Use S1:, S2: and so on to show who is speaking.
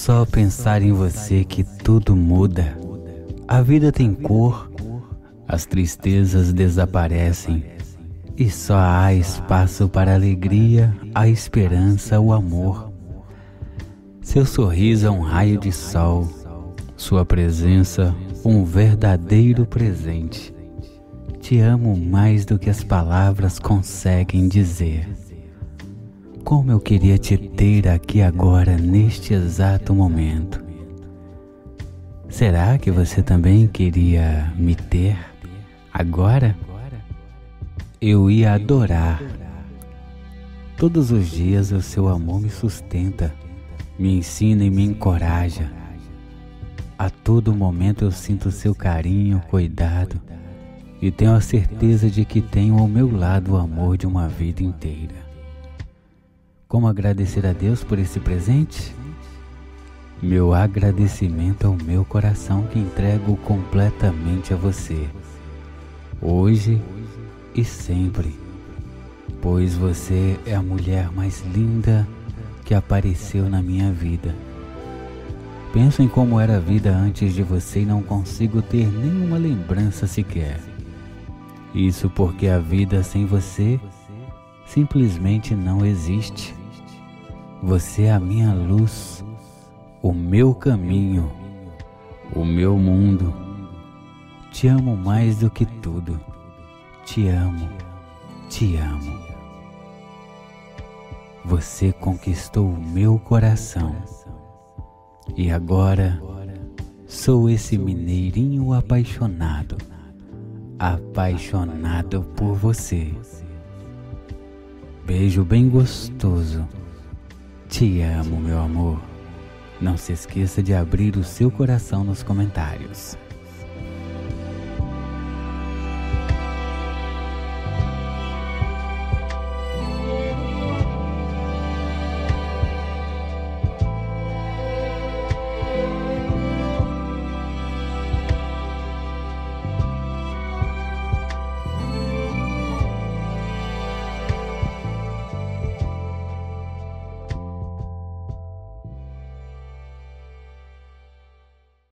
S1: só pensar em você que tudo muda. A vida tem cor, as tristezas desaparecem e só há espaço para a alegria, a esperança, o amor. Seu sorriso é um raio de sol, sua presença um verdadeiro presente. Te amo mais do que as palavras conseguem dizer. Como eu queria te ter aqui agora, neste exato momento. Será que você também queria me ter agora? Eu ia adorar. Todos os dias o seu amor me sustenta, me ensina e me encoraja. A todo momento eu sinto o seu carinho, cuidado e tenho a certeza de que tenho ao meu lado o amor de uma vida inteira. Como agradecer a Deus por esse presente? Meu agradecimento ao meu coração que entrego completamente a você, hoje e sempre, pois você é a mulher mais linda que apareceu na minha vida. Penso em como era a vida antes de você e não consigo ter nenhuma lembrança sequer. Isso porque a vida sem você simplesmente não existe. Você é a minha luz, o meu caminho, o meu mundo. Te amo mais do que tudo. Te amo, te amo. Você conquistou o meu coração. E agora sou esse mineirinho apaixonado, apaixonado por você. Beijo bem gostoso. Te amo, meu amor. Não se esqueça de abrir o seu coração nos comentários.